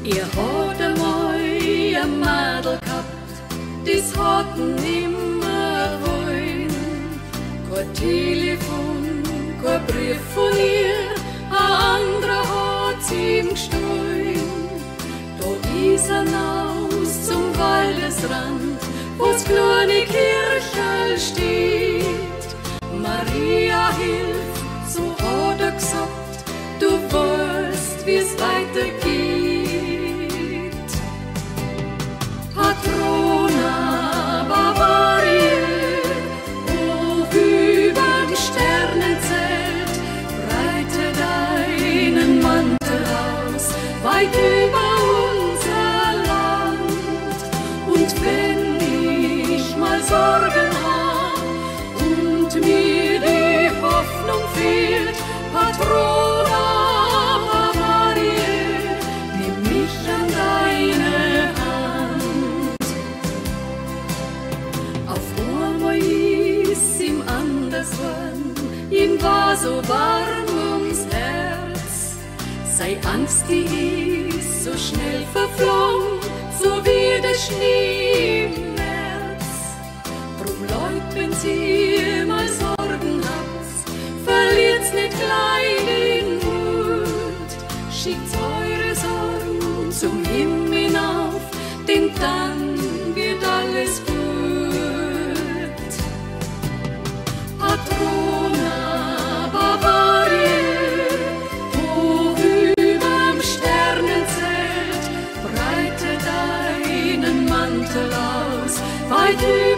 Ihr habt einmal ein Mädel gehabt, das hat nimmer wollen. Kein Telefon, kein Brief von ihr, ein anderer hat's ihm gestohlen. Da ist er raus zum Waldesrand, wo's kleine Kirche steht. Maria, hilf, so hat er gesagt, du weißt, wie's weitergeht. Patrona Bavaria, hoch überm Sternenzelt, breite deinen Mantel aus, weit über unser Land. Und wenn ich mal Sorgen hab und mir die Hoffnung fehlt, Patrona Bavaria, nimm mich an deine Hand. Auf einmal ist ihm anders worden, ihm war so warm ums Herz. Sei Angst, die ist so schnell verflogen, so wie der Schnee im März. Drum Leut, wenn sie mal Sorgen habt, verliert's nicht gleich den Mut. Schickt's eure Sorgen zum Himmel hinauf, denn dann wird alles gut. Patrona Bavaria, hoch überm Sternenzelt, breite deinen Mantel aus, weit über